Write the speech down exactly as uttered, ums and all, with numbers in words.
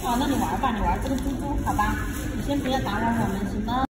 哦，那你玩吧，你玩这个猪猪，好吧？你先不要打扰我们，行吗？